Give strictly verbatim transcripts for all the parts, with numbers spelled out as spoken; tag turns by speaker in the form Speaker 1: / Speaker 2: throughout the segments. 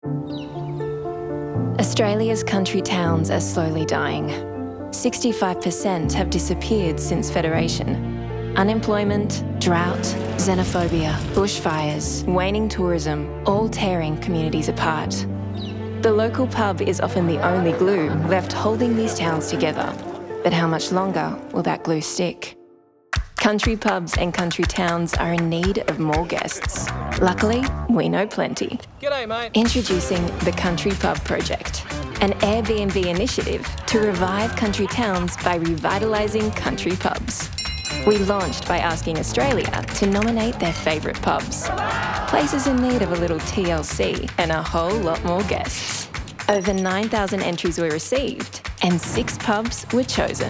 Speaker 1: Australia's country towns are slowly dying. sixty-five percent have disappeared since Federation. Unemployment, drought, xenophobia, bushfires, waning tourism, all tearing communities apart. The local pub is often the only glue left holding these towns together. But how much longer will that glue stick? Country pubs and country towns are in need of more guests. Luckily, we know plenty.
Speaker 2: G'day, mate.
Speaker 1: Introducing the Country Pub Project, an Airbnb initiative to revive country towns by revitalising country pubs. We launched by asking Australia to nominate their favourite pubs. Places in need of a little T L C and a whole lot more guests. Over nine thousand entries were received and six pubs were chosen.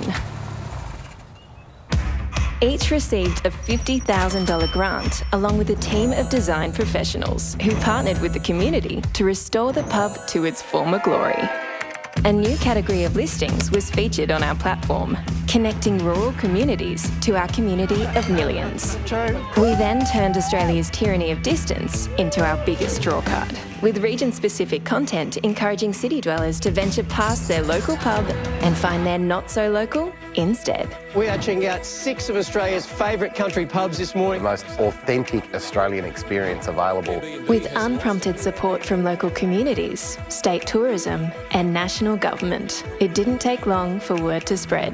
Speaker 1: Each received a fifty thousand dollars grant along with a team of design professionals who partnered with the community to restore the pub to its former glory. A new category of listings was featured on our platform, connecting rural communities to our community of millions. We then turned Australia's tyranny of distance into our biggest drawcard, with region-specific content encouraging city dwellers to venture past their local pub and find their not-so-local instead.
Speaker 2: We are checking out six of Australia's favourite country pubs this morning.
Speaker 3: The most authentic Australian experience available.
Speaker 1: With unprompted support from local communities, state tourism and national government, it didn't take long for word to spread.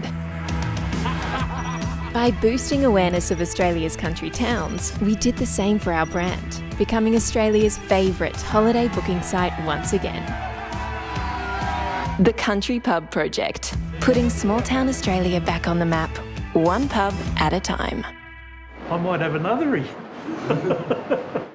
Speaker 1: By boosting awareness of Australia's country towns, we did the same for our brand, becoming Australia's favourite holiday booking site once again. The Country Pub Project, putting small-town Australia back on the map, one pub at a time.
Speaker 4: I might have another.